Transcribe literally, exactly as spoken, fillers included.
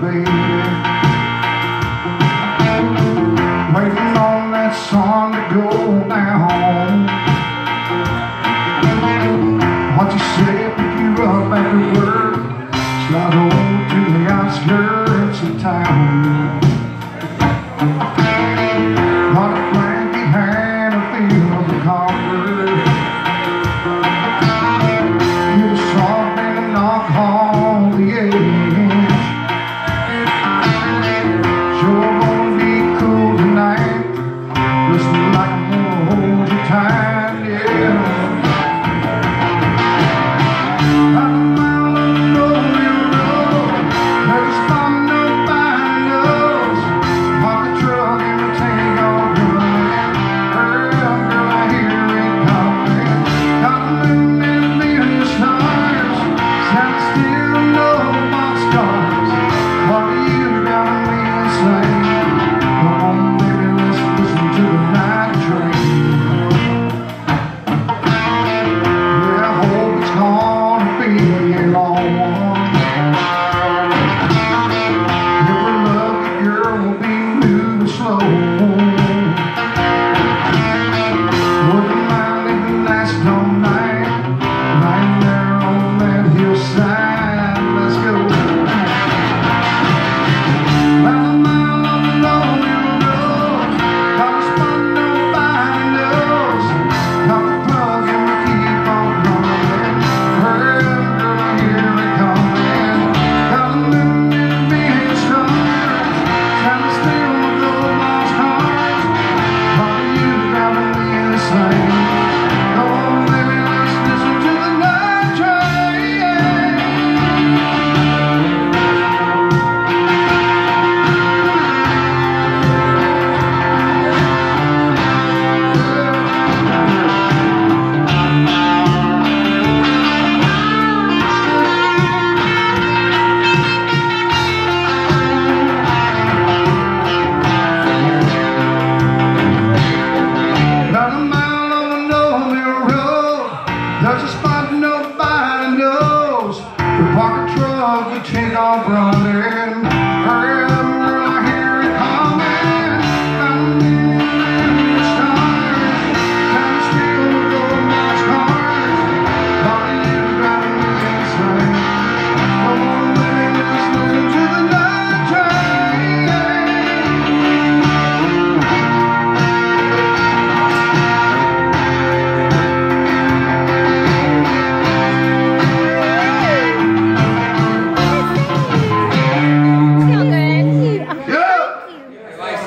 baby, waiting on that sun to go down. What you say, pick you up after work, slide over to the outskirts of town. What a cranky hand of field to conquer. You're the soft and the knock on the edge. Sure gonna be cool tonight. Listen like I'm gonna hold you tight, yeah. There's a spot